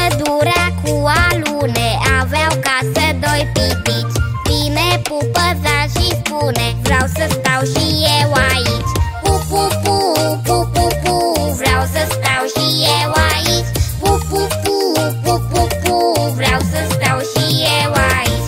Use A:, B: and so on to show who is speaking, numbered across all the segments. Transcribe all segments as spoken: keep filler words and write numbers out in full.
A: pădurea cu alune aveau casă doi pitici. Vine pupăza și spune: vreau să stau și eu aici. Pu, pu, pu, pu, pu, pu, vreau să stau și eu aici. Pu, pu, pu, pu, pu, pu, vreau să stau și eu aici.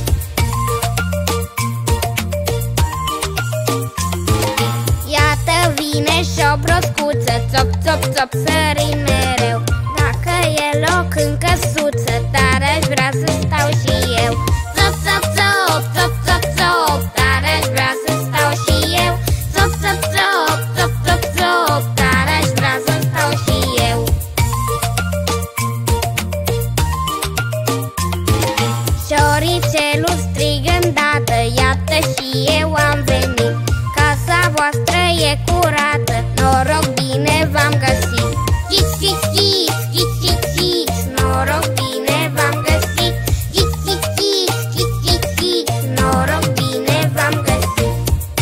A: Iată vine și o broscuță, țop, țop, țop, sări mereu. Dacă e loc în căsuță, dar aș vrea să stau și eu. Țop, țop, țop, țop, țop, țop, dar aș vrea să stau și eu. Țop, țop, țop, țop, țop, țop, dar aș vrea să stau și eu. Șoricelul strigă îndată: iată și eu am venit. Casa voastră e curată, noroc bine v-am găsit. Chix, chix, chix, chix, chix, chix, noroc bine v-am găsit. Chix, chix, chix, chix, chix, chix, noroc bine v-am găsit.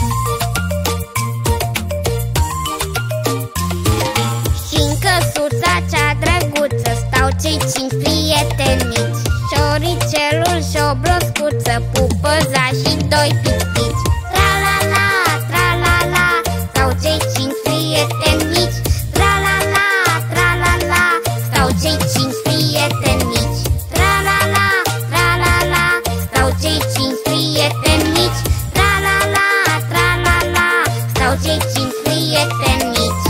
A: Și-n căsuța cea drăguță stau cei cinci prieteni mici: șoricelul și-o broscuță, pupăza și doi pitici. Tra-la-la, tra-la-la, stau cei cinci prieteni mici. Tra-la-la, tra-la-la, stau cei cinci prieteni mici. Tra-la-la, tra-la-la, stau cei cinci prieteni mici. Tra-la-la, tra-la-la, stau cei cinci prieteni mici.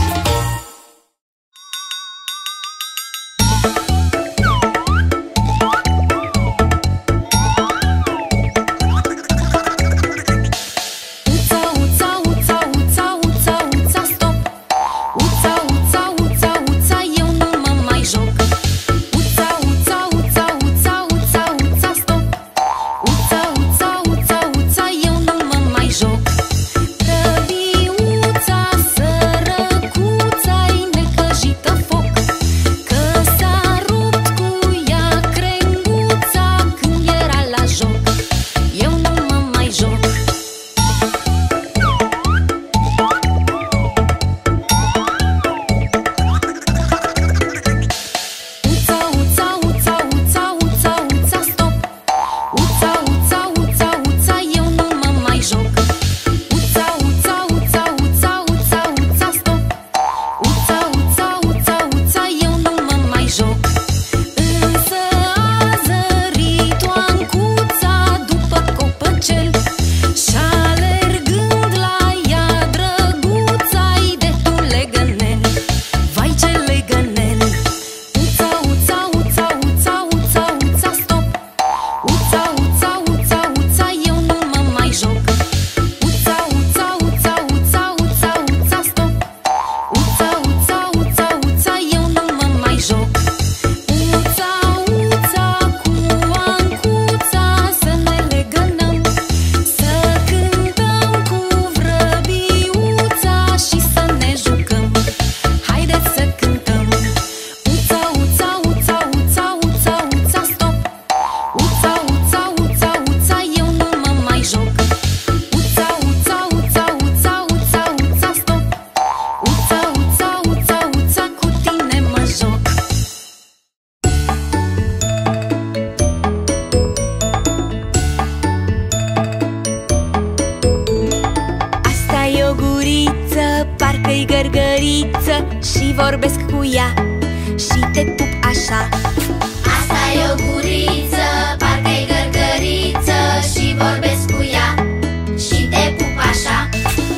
B: Parcă-i gărgăriță și vorbesc cu ea și te pup așa.
A: Asta e o guriță, parcă-i gărgăriță și vorbesc cu ea și te pup așa.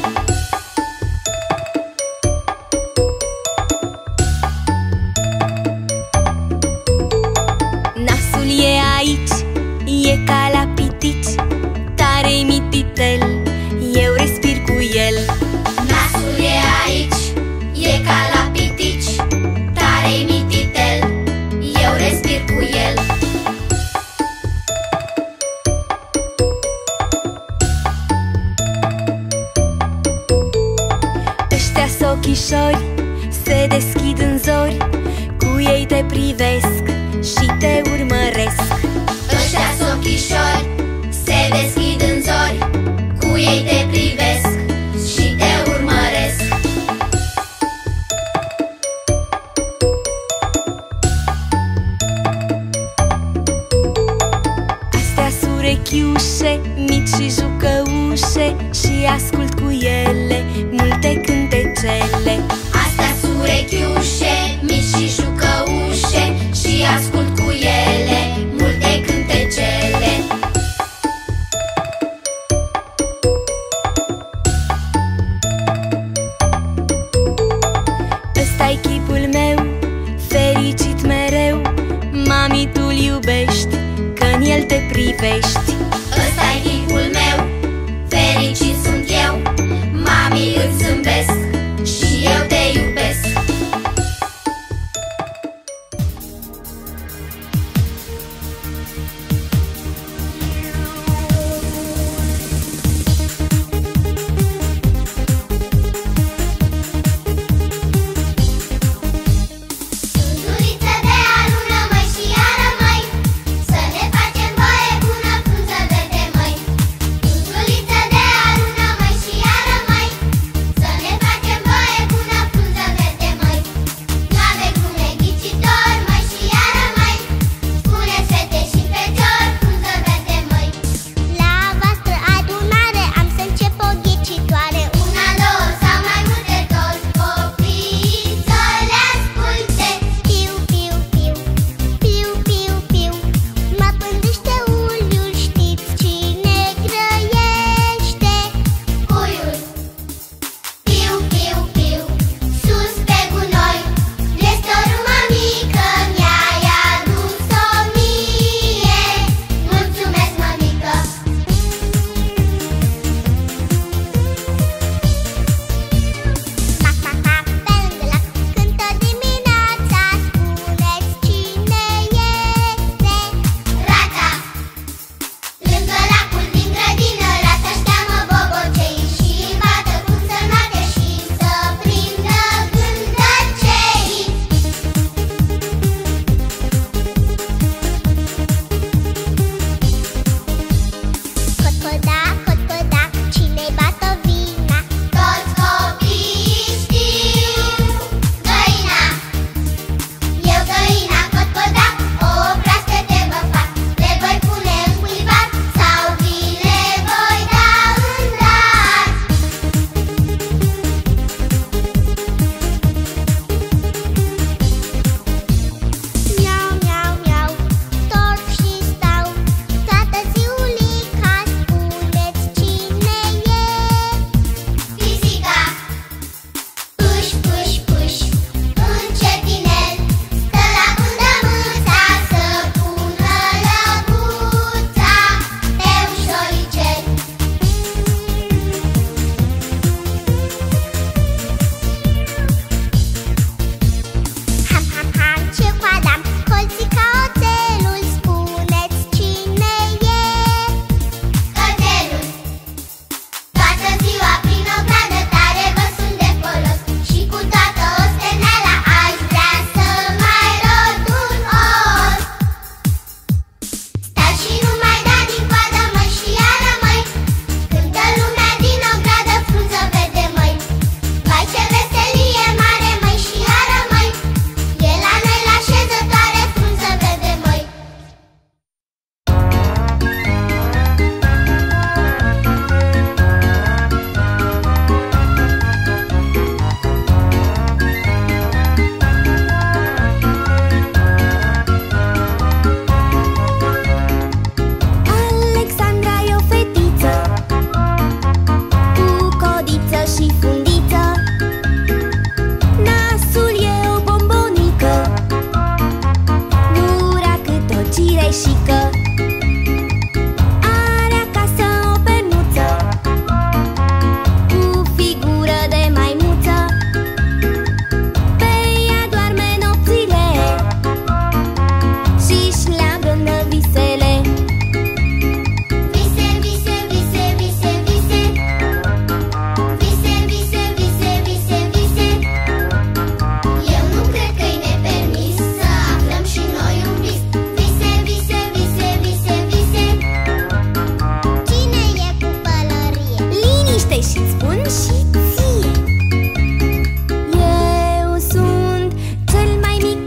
B: Nasul e aici, e ca la pitici, tare-i mititel, eu respir cu el.
A: Nasul e aici, e ca la pitici, tare-i mititel, eu respir cu el.
B: Ăștia-s ochișori, se deschid în zori, cu ei te privesc și te urmăresc.
A: Ăștia-s ochișori, se deschid în zori, cu ei te privesc și te urmăresc.
B: urechiușe mici și jucăușe și ascult cu ele multe cântecele.
A: Astea-s urechiușe mici și jucăușe și ascult cu ele multe cântecele.
B: Ăsta-i chipul meu, fericit mereu. Mami, tu-l iubești, că-n el te privești.
A: Ăsta-i chipul meu, fericit sunt eu. Mami, îți zâmbesc și eu te iubesc.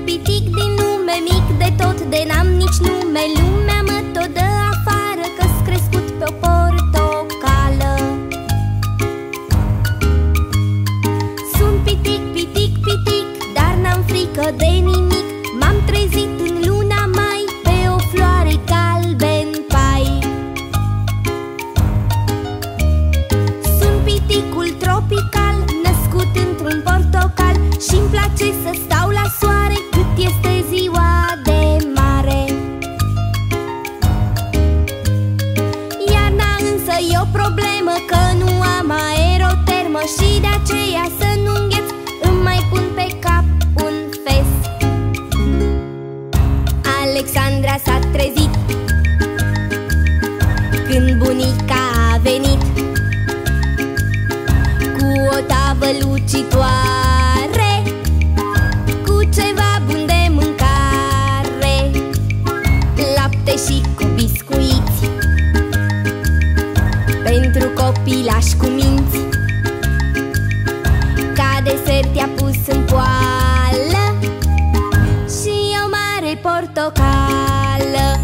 B: De n-am nici nume, lumea mă tot dă afară, că-s frică de nimic. M-am trezit în luna mai pe o floare galben-pai. Sunt piticul tropical, născut într-un portocal, și-mi place să stau la soare cât este ziua de mare. Iarna însă e o problemă, că nu am aerotermă, și de aceea să nu îngheț îmi mai pun pe cap un fes. Alexandra s-a trezit când bunica a venit cu o tavă lucitoare, cu ceva bun de mâncare, lapte și cu biscuiți pentru copilași cu minți. Ca desert i-a pus în poală și o mare portocală.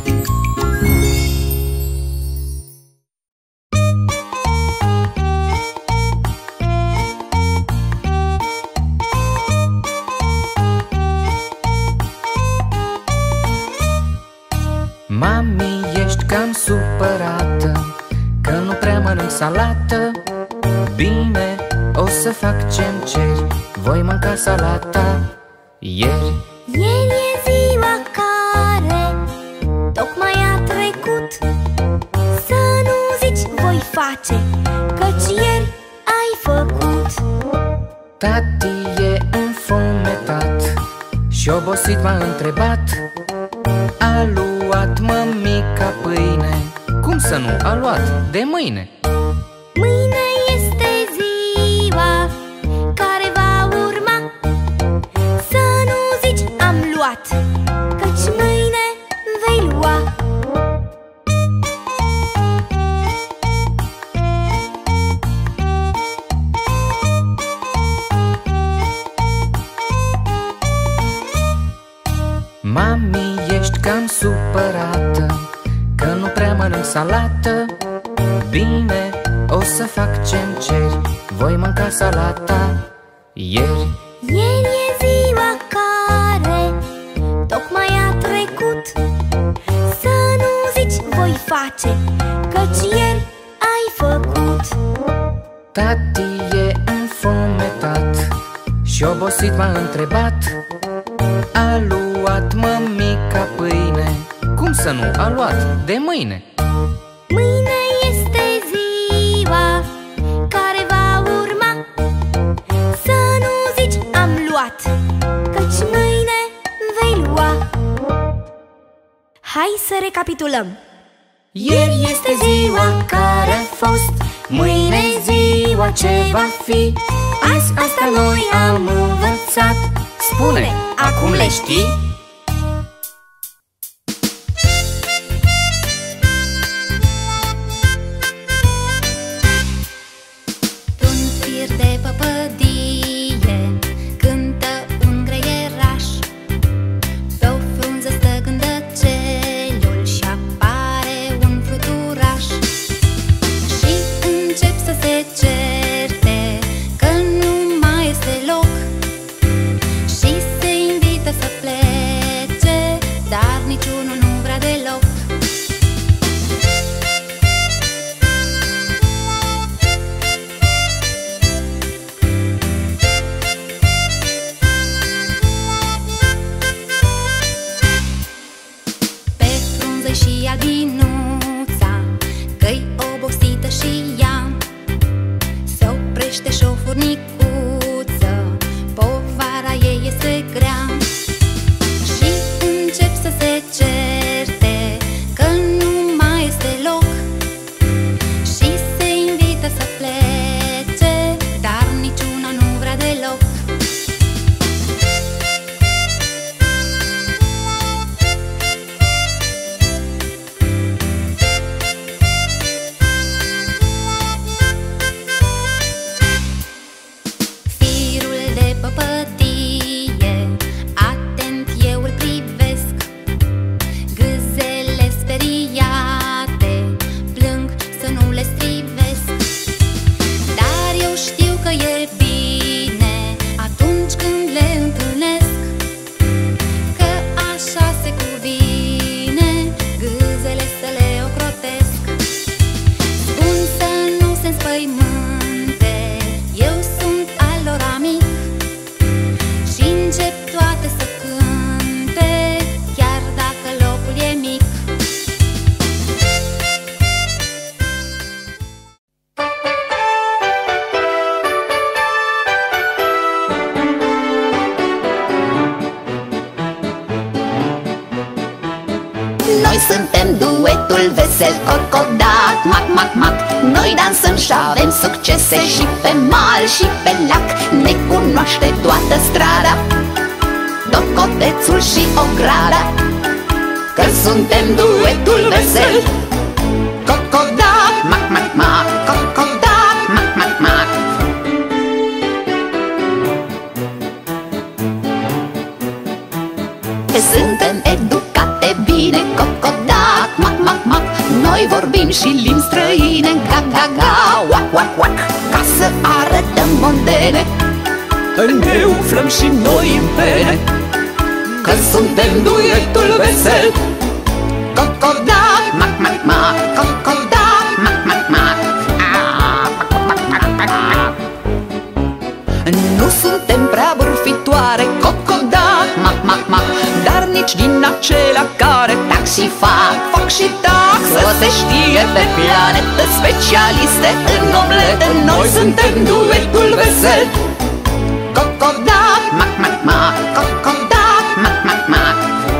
C: Mami, ești cam supărată că nu prea mănânc salată. Bine, o să fac ce-mi ceri, voi mânca salata. Ieri
B: Ieri e ziua care tocmai a trecut. Să nu zici voi face, căci ieri ai făcut.
C: tati e înfometat și obosit m-a întrebat: a luat mămica pâine? Cum să nu a luat de mâine?
B: Mâine este ziua care va urma. Să nu zici am luat, căci mâine vei lua.
C: Mami, ești cam supărată că nu prea mănânc salată. Bine, o să fac ce-mi ceri, voi mânca salata. Ieri
B: Ieri e ziua care tocmai a trecut. Să nu zici voi face, căci ieri ai făcut.
C: tati e înfometat și obosit m-a întrebat: a luat mămica pâine? Cum să nu a luat de mâine?
B: Mâine este ziua care va urma. Să nu zici am luat, căci mâine vei lua. Hai să recapitulăm.
C: Ieri este ziua care a fost, mâine ziua ce va fi. Azi asta noi am învățat. Spune, acum le știi?
D: Noi suntem duetul vesel, cocodac, mac, mac, mac. Noi dansăm și avem succese și pe mal și pe lac. Ne cunoaște toată strada, tot cotețul și ograda, că suntem duetul vesel. Cocodac, mac, mac, mac, cocodac, mac, mac, mac. Suntem educate bine, cocodac, mac, mac, mac. Noi vorbim și limbi străine, ga, ga, ga, wac, wac, wac. Ca să arătăm mondene, ne umflăm și noi în pene, că suntem duetul vesel. Cocodac, mac, mac, mac, cocodac, mac, mac, mac. Nu suntem prea bârfitoare, cocodac, mac, mac, mac, dar nici din acelea care tac și fac, fac și tac. Să se știe pe planetă, specialiste în omletă, noi suntem duetul vesel. Cocodac, mac, mac, mac, cocodac, mac, mac, mac.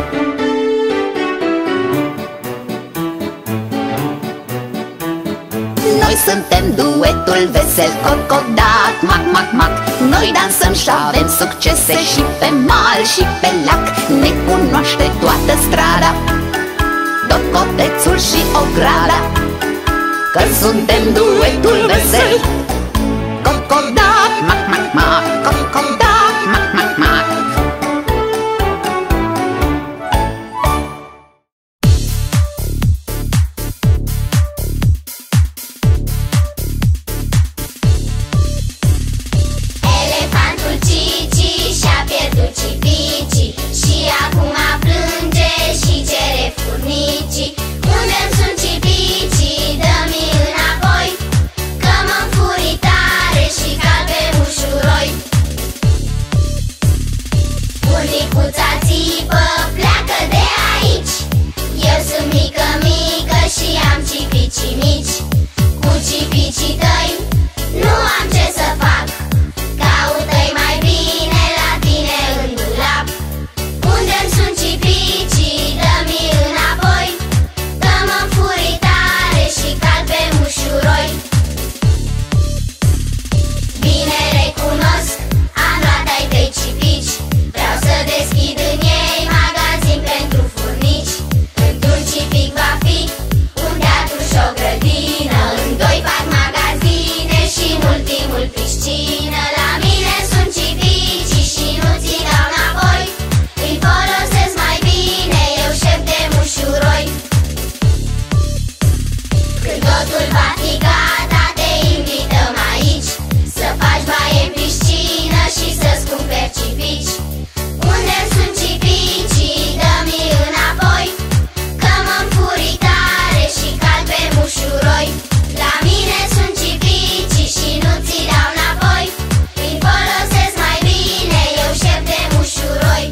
D: Noi suntem duetul vesel, cocodac, mac, mac, mac. Noi dansăm și avem succese și pe mal și pe lac. Ne cunoaște toată strada, tot cotețul și ograda, că suntem duetul vesel. Cocodac, mac, mac, mac, cocodac, mac, mac, mac.
A: Elefantul Cici și-a pierdut cipicii și acum plânge și cere furnicii. Unde-mi sunt cipicii? Dă-mi înapoi, că mă înfuri tare și cad pe ușuroi. Bunicuța țipă, pleacă de aici. Eu sunt mică, mică și am cipicii mici. Cu cipicii tăi nu am ce să fac, caută-i mai bine la tine în dulap. Unde-mi sunt cipicii? Dă-mi înapoi, că mă înfuri tare și cad pe mușuroi. Bine recunosc, am luat ai tăi cipici, vreau să deschid în ei magazin pentru furnici. Într-un cipic va fi un teatru și o grădină, în doi fac magazine și în ultimul piscină. La mine sunt cipicii și nu ți dau înapoi, îi folosesc mai bine, eu șef de mușuroi. Când totul va fi gata, te invităm aici, să faci baie în piscină și să-ți cumperi cipici. Unde-mi sunt cipicii? Dă-mi înapoi, că mă înfuri tare și cad pe mușuroi. La mine sunt cipicii și nu ți dau înapoi, îi folosesc mai bine, eu șef de mușuroi.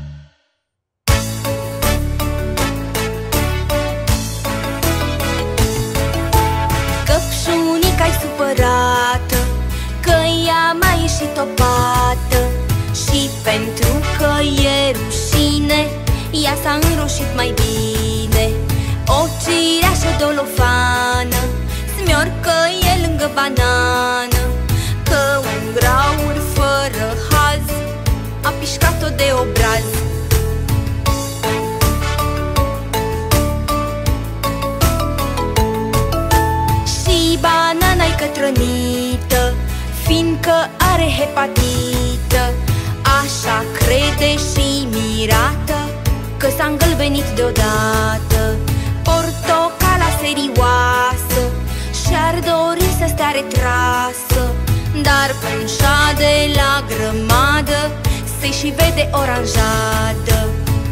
B: Căpșunica-i supărată că ea mai ieșit o pată, și pentru că e rușine, ea s-a înroșit mai bine. O cireașă dolofană smiorcă e lângă banană, că un graur fără haz a pișcat-o de obraz. Și banana-i cătrănită, fiindcă are hepatită. Așa crede și mirată că s-a îngălbenit deodată. Portocala serioasă și-ar dori să stea retrasă, dar punșa de la grămadă se și vede oranjadă.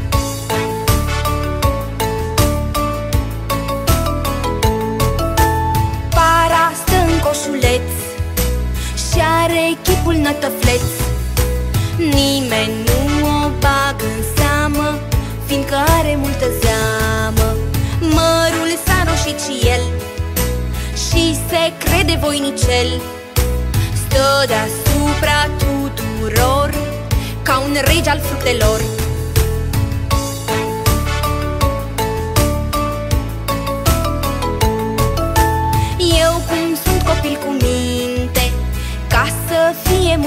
B: Para stă în coșuleț și are chipul nătăfleț. Nimeni nu o bagă în seamă, fiindcă are multă zeamă. Mărul s-a roșit și el și se crede voinicel. Stă deasupra tuturor ca un rege al fructelor.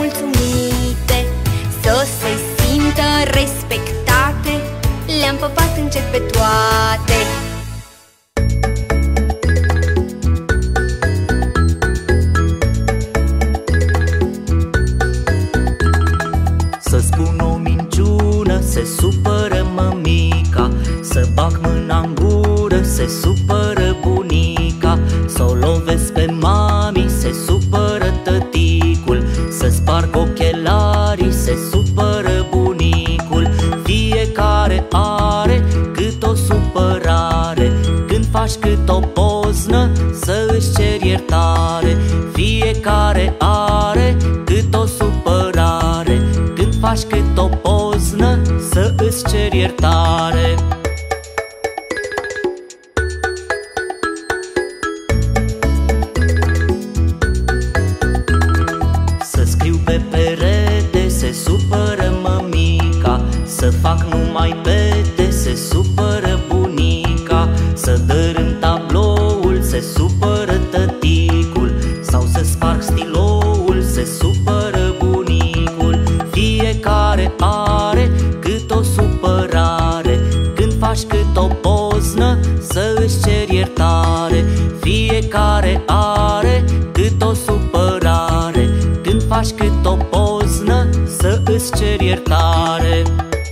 B: mulțumite, să se simtă respectate. Le-am păpat încet pe toate.
E: Să spun o minciună, se supără mămica. Să bag mâna în gură, se supără bunica. Să o lovesc pe mami, se supără tăticul. Să sparg ochelarii, se supără bunicul. Fiecare are cât o supărare. Când faci cât o poznă, să își ceri iertare. Fiecare are cât o supărare. Când faci cât o poznă, să îți ceri iertare. Să scriu pe perete, se supără mămica. Să fac numai pete, se supără bunica. Să dărâm tabloul, se supără tăticul. Sau să sparg stiloul, se supără bunicul. Fiecare are cât o supărare. Când faci cât o poznă, să își ceri iertare. Fiecare are cât o supărare. Când faci cât o poznă, să îți ceri iertare.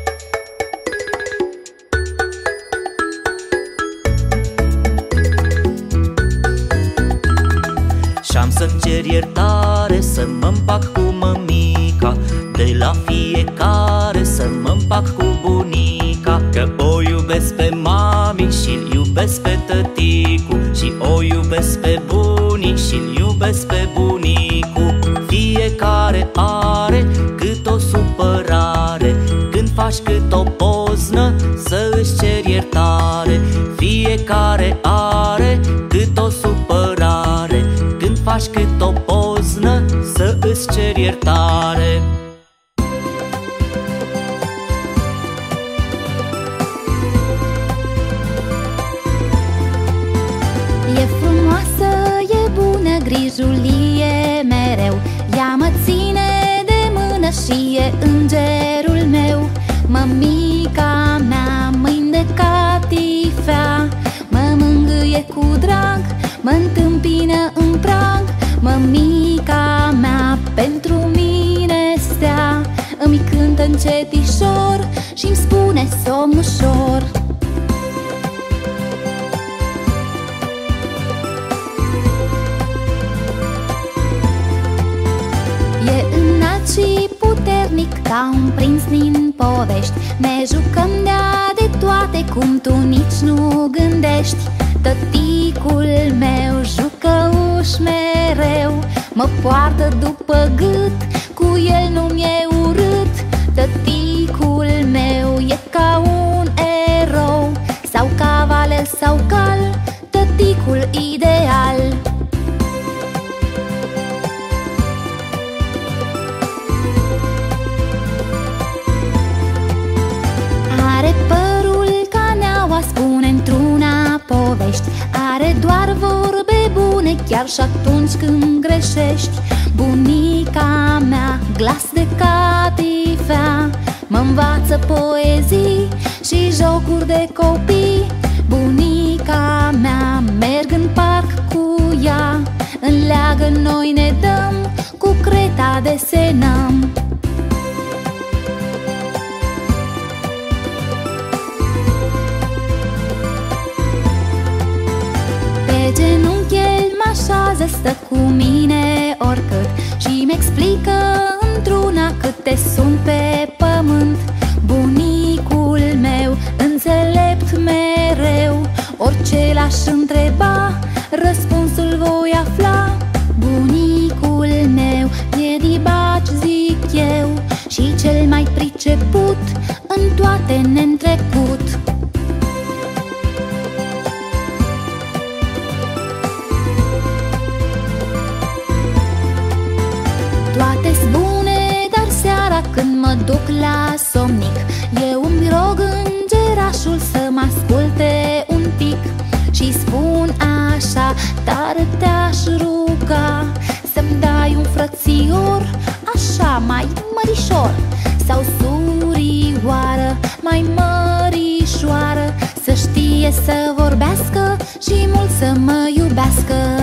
E: Și-am să-mi cer iertare, să mă împac cu mămica. De la fiecare să mă împac cu bunica. Că o iubesc pe mami și-l iubesc pe tăticu. Și o iubesc pe bunic și-l iubesc pe bunicu. Fiecare are cât o supărare. Când faci cât o poznă, să își ceri iertare. Fiecare are cât o supărare. Când faci cât o poznă, să îți ceri iertare.
D: E frumoasă, e bună, grijulie mereu. Ea mă ține de mână și e îngerul meu. Mămica mea, mâini de catifea, mă mângâie cu drag, mă întâmpină în prag. Mămica mea pentru mine stea, îmi cântă încetișor și-mi spune somn ușor. E înalt și puternic ca un prinț din povești. Ne jucăm de-a de toate cum tu nici nu gândești. Tăticul meu jucăuș mereu, mă poartă după gât, cu el nu-mi e urât. Tăticul meu e ca un erou, sau cavaler sau cal, tăticul ideal. Are părul ca neaua, spune într-una povești. Are doar vorbe bune, chiar și atunci când greșești. Bunica mea, glas de catifea, mă învață poezii și jocuri de copii. Bunica mea, merg în parc cu ea, în leagă noi ne dăm, cu creta desenăm. Pe genunchi el mă așează, stă cu mine oricât și-mi explică într-una câte sunt pe pământ. Bunicul meu, înțelept mereu, orice l-aș întreba, răspunsul voi afla. Bunicul meu e dibaci, zic eu, și cel mai priceput în toate ne-ntrecut. Toate-s bune, dar seara când mă duc la somnic, eu îmi rog îngerașul să mă asculte un pic și spun așa, tare te-aș ruga să-mi dai un frățior, așa
F: să vorbească și mult să mă iubească.